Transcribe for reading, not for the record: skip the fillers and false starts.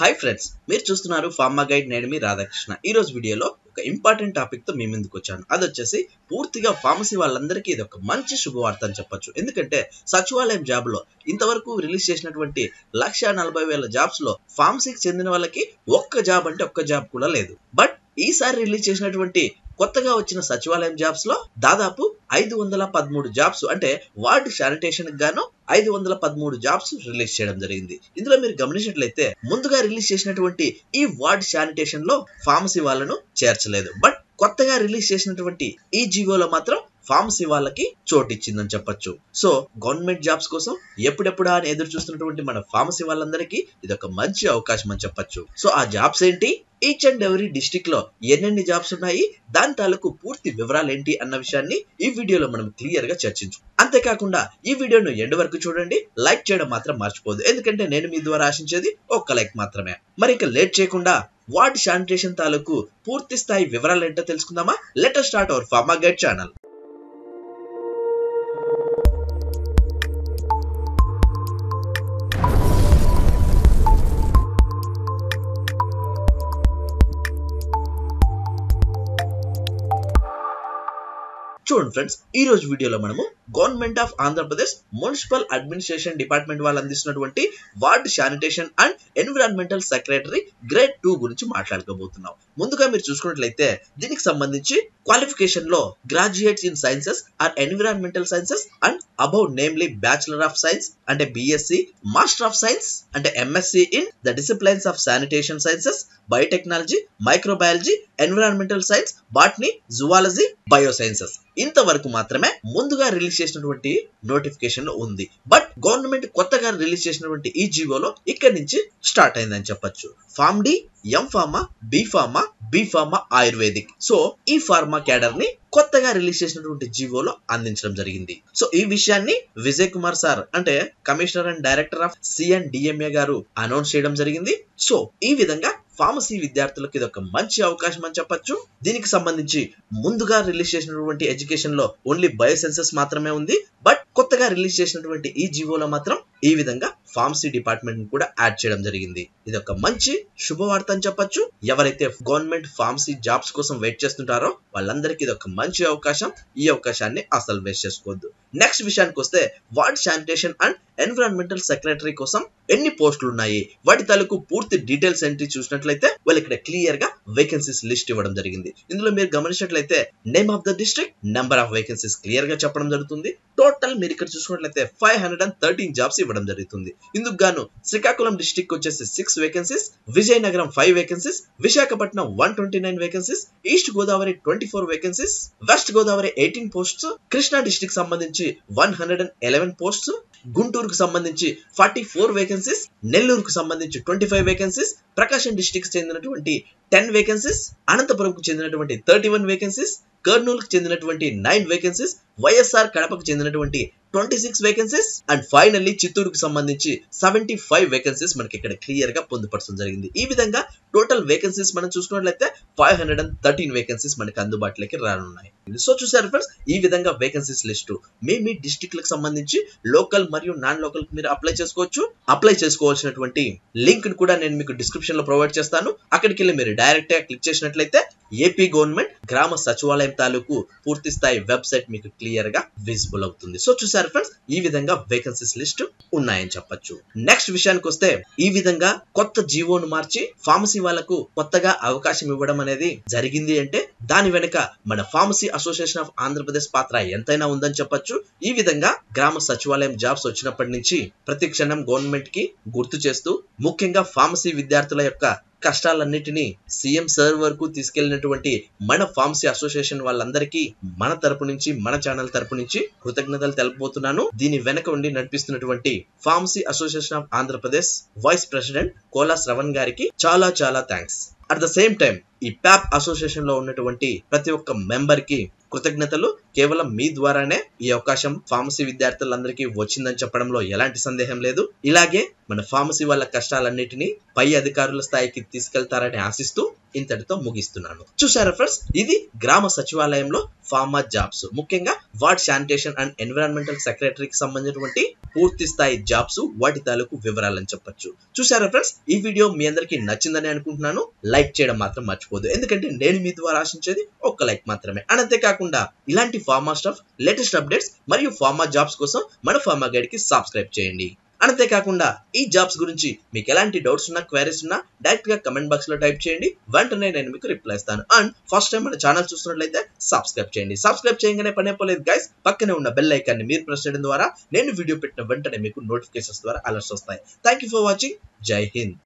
Hi friends, మీరు చూస్తున్నారు pharma guide. నేను మీ రాధాకృష్ణ. ఈ రోజు వీడియోలో ఒక ఇంపార్టెంట్ టాపిక్ తో మీ ముందుకు వచ్చాను. అది వచ్చేసి పూర్తిగా ఫార్మసీ వాళ్ళందరికీ ఇది ఒక మంచి శుభవార్త అని చెప్పొచ్చు. ఎందుకంటే సచివాలయం జాబ్ లో ఇంతవరకు రిలీజ్ చేసినటువంటి 1,40,000 జాబ్స్ లో ఫార్మసీకి చెందిన వాళ్ళకి ఒక్క జాబ్ అంటే ఒక్క జాబ్ కూడా లేదు. బట్ ఈసారి రిలీజ్ చేసినటువంటి కొత్తగా వచ్చిన సచివాలయం జాబ్స్ లో దాదాపు 513 జాబ్స్ అంటే వార్డ్ శానిటేషన్ గాను 513 జాబ్స్ రిలీజ్ చేయడం జరిగింది. ఇందులో మీరు గమనించినట్లయితే ముందుగా రిలీజ్ చేసినటువంటి ఈ వార్డ్ శానిటేషన్ లో ఫార్మసీ వాళ్ళను చేర్చలేదు. బట్ కొత్తగా రిలీజ్ చేసినటువంటి ఈ జీవోలో మాత్రం ఫార్మసీ వాళ్ళకి చోటిచ్చిందని చెప్పొచ్చు. సో గవర్నమెంట్ జాబ్స్ కోసం ఎప్పుడెప్పుడా అని ఎదురు చూస్తున్నటువంటి మన ఫార్మసీ వాళ్ళందరికీ ఇది ఒక మంచి అవకాశం అని చెప్పొచ్చు. సో ఆ జాబ్స్ ఏంటి, ఈచ్ అండ్ ఎవరీ డిస్ట్రిక్ట్ లో ఎన్నెన్ని జాబ్స్ ఉన్నాయి, దాని తాలూకు పూర్తి వివరాలు ఏంటి అన్న విషయాన్ని ఈ వీడియోలో మనం క్లియర్ గా చర్చించు. అంతేకాకుండా ఈ వీడియోను ఎండ్ వరకు చూడండి, లైక్ చేయడం మాత్రం మర్చిపోదు. ఎందుకంటే నేను మీ ద్వారా ఆశించేది ఒక్క లైక్ మాత్రమే. మరి ఇంకా లేట్ చేయకుండా వార్డ్ శానిటేషన్ తాలూకు పూర్తి స్థాయి వివరాలు ఏంటో తెలుసుకుందామా? Let us start our pharma guide channel. చూడండి ఫ్రెండ్స్, ఈ రోజు వీడియోలో మనము government of Andhra Pradesh municipal administration department వాళ్ళు అందిస్తున్నటువంటి ward sanitation and environmental secretary grade 2 గురించి మాట్లాడుకోబోతున్నాం. ముందుగా మీరు చూసుకున్నట్లయితే దీనికి సంబంధించి క్వాలిఫికేషన్ లో graduates in sciences or environmental sciences and above namely bachelor of science అంటే బిఎస్సి, మాస్టర్ ఆఫ్ సైన్స్ అంటే MSc in the disciplines of sanitation sciences, biotechnology, microbiology, environmental science, botany, zoology, biosciences ఇంతవరకు మాత్రమే ముందుగా release చేసినటువంటి notification లో ఉంది. But government కొత్తగా release చేసినటువంటి ఈ జీవోలో ఇక్కడి నుంచి స్టార్ట్ అయిందని చెప్పొచ్చు. Pharm D, M pharma, B pharma, B pharma ayurvedic. So ఈ ఫార్మా క్యాడర్ ని కొత్తగా రిలీజ్ చేసినటువంటి జీవోలో అందించడం జరిగింది. సో ఈ విషయాన్ని విజయ్ కుమార్ సార్ అంటే commissioner and director of CNDMA garu announce చేయడం జరిగింది. సో ఈ విధంగా ఫార్మసీ విద్యార్థులకు ఇది ఒక మంచి అవకాశం అని చెప్పొచ్చు. దీనికి సంబంధించి ముందుగా రిలీజ్ చేసినటువంటి ఎడ్యుకేషన్ లో ఓన్లీ బయోసెన్సెస్ మాత్రమే ఉంది. బట్ కొత్తగా రిలీజ్ చేసినటువంటి ఈ జీవోలో మాత్రం ఈ విధంగా ఫార్మసీ డిపార్ట్మెంట్ కూడా యాడ్ చేయడం జరిగింది. ఇది ఒక మంచి శుభవార్త అని చెప్పొచ్చు. ఎవరైతే గవర్నమెంట్ ఫార్మసీ జాబ్స్ కోసం వెయిట్ చేస్తుంటారో వాళ్ళందరికీ ఇది ఒక మంచి అవకాశం. ఈ అవకాశాన్ని అసలు వేస్ట్ చేసుకోవద్దు. నెక్స్ట్ విషయానికి వస్తే ward sanitation and environmental secretary కోసం ఎన్ని పోస్టులు ఉన్నాయి, వాటి తాలూకు పూర్తి డీటెయిల్స్ ఏంటి చూసినట్లయితే వాళ్ళు ఇక్కడ క్లియర్ గా వేకెన్సీస్ లిస్ట్ ఇవ్వడం జరిగింది. ఇందులో మీరు గమనించినట్లయితే name of the district, number of vacancies clear గా చెప్పడం జరుగుతుంది. టోటల్ మీరు ఇక్కడ చూసుకున్నట్లయితే 513 జాబ్స్ ఇవ్వడం జరుగుతుంది. ఇందుకు గాను శ్రీకాకుళం డిస్ట్రిక్ట్ వచ్చేసి 6 vacancies, Vizianagaram 5 vacancies, Visakhapatnam 129 vacancies, east Godavari 24 vacancies, west Godavari 18 posts, Krishna district సంబంధించి 111 పోస్ట్స్, గుంటూరుకు సంబంధించి 44 వేకెన్సీస్, నెల్లూరుకు సంబంధించి 25 వేకెన్సీస్, ప్రకాశం డిస్ట్రిక్ట్ చెందినటువంటి 10 వేకెన్సీస్, అనంతపురంకు చెందినటువంటి 31 వేకెన్సీస్, కర్నూలుకు చెందినటువంటి 9 వేకెన్సీస్, వైఎస్ఆర్ కడపకు చెందినటువంటి 26 వేకెన్సీస్ అండ్ ఫైనల్లీ చిత్తూరుకు సంబంధించి 75 వేకెన్సీస్ మనకి ఇక్కడ క్లియర్ గా పొందుపరచడం జరిగింది. ఈ విధంగా టోటల్ వేకెన్సీస్ మనం చూసుకున్నట్లయితే 513 వేకెన్సీస్ మనకి అందుబాటులోకి రానున్నాయి. సో చూసారు ఫ్రెండ్స్, ఈ విధంగా వేకెన్సీస్ లిస్టు మీ డిస్ట్రిక్ట్ లకు సంబంధించి లోకల్ మరియు నాన్ లోకల్ మీరు అప్లై చేసుకోవచ్చు. అప్లై చేసుకోవాల్సినటువంటి లింక్ కూడా నేను మీకు డిస్క్రిప్షన్ లో ప్రొవైడ్ చేస్తాను. అక్కడికి వెళ్ళి మీరు డైరెక్ట్ గా క్లిక్ చేసినట్లయితే ఏపీ గవర్నమెంట్ గ్రామ సచివాలయం తాలూకు పూర్తి స్థాయి వెబ్సైట్ మీకు క్లియర్ గా విజిబుల్ అవుతుంది. సో చూసారు ఫ్రెండ్స్, ఈ విధంగా వేకెన్సీస్ లిస్ట్ ఉన్నాయని చెప్పొచ్చు. నెక్స్ట్ విషయానికి వస్తే ఈ విధంగా కొత్త జీవోను మార్చి ఫార్మసీ వాళ్ళకు కొత్తగా అవకాశం ఇవ్వడం అనేది జరిగింది అంటే దాని వెనుక మన ఫార్మసీ అసోసియేషన్ ఆఫ్ ఆంధ్రప్రదేశ్ పాత్ర ఎంతైనా ఉందని చెప్పొచ్చు. ఈ విధంగా గ్రామ సచివాలయం జాబ్స్ వచ్చినప్పటి నుంచి ప్రతి క్షణం గవర్నమెంట్ కి గుర్తు చేస్తూ ముఖ్యంగా ఫార్మసీ విద్యార్థుల యొక్క కష్టాలన్నిటినీ సీఎం సార్ వరకు తీసుకెళ్లినటువంటి మన ఫార్మసీ అసోసియేషన్ వాళ్ళందరికీ మన తరపు నుంచి, మన ఛానల్ తరపు నుంచి కృతజ్ఞతలు తెలుపుతున్నాను. దీని వెనక ఉండి నడిపిస్తున్నటువంటి pharmacy association of Andhra Pradesh vice president Kola Shravan గారికి చాలా చాలా thanks. At the same time ఈ ప్యాప్ అసోసియేషన్ లో ఉన్నటువంటి ప్రతి ఒక్క మెంబర్ కి కృతజ్ఞతలు. కేవలం మీ ద్వారానే ఈ అవకాశం ఫార్మసీ విద్యార్థులందరికీ వచ్చిందని చెప్పడంలో ఎలాంటి సందేహం లేదు. ఇలాగే మన ఫార్మసీ వాళ్ళ కష్టాలన్నిటినీ పై అధికారుల స్థాయికి తీసుకెళ్తారని ఆశిస్తూ ఇంతటితో ముగిస్తున్నాను. చూసారా ఫ్రెండ్స్, ఇది గ్రామ సచివాలయంలో ఫార్మా జాబ్స్, ముఖ్యంగా వార్డ్ శానిటేషన్ అండ్ ఎన్విరాన్మెంటల్ సెక్రటరీకి సంబంధించినటువంటి పూర్తి స్థాయి జాబ్స్, వాటి తాలూకు వివరాలని చెప్పొచ్చు. చూసారా ఫ్రెండ్స్, ఈ వీడియో మీ అందరికీ నచ్చిందని అనుకుంటున్నాను. లైక్ చేయడం మాత్రం మర్చిపోదు, ఎందుకంటే నేను మీ ద్వారా ఆశించేది ఒక్క లైక్ మాత్రమే. అంతేకాకుండా ఇలాంటి ఫార్మా స్టఫ్, లేటెస్ట్ అప్డేట్స్ మరియు ఫార్మా జాబ్స్ కోసం మన ఫార్మా గైడ్ కి సబ్స్క్రైబ్ చేయండి. అంతేకాకుండా ఈ జాబ్స్ గురించి మీకు ఎలాంటి డౌట్స్ ఉన్నా, క్వైరీస్ ఉన్నా డైరెక్ట్ గా కమెంట్ బాక్స్ లో టైప్ చేయండి, వెంటనే నేను మీకు రిప్లై ఇస్తాను. అండ్ ఫస్ట్ టైం మన ఛానల్ చూస్తున్నట్లయితే సబ్స్క్రైబ్ చేయండి. సబ్స్క్రైబ్ చేయగానే పనే పోలేదు గైస్, పక్కనే ఉన్న బెల్ ఐకాన్ ని మీరు ప్రెస్ చేయడం ద్వారా నేను వీడియో పెట్టిన వెంటనే మీకు నోటిఫికేషన్స్ ద్వారా అలర్ట్స్ వస్తాయి. Thank you for watching. జై హింద్.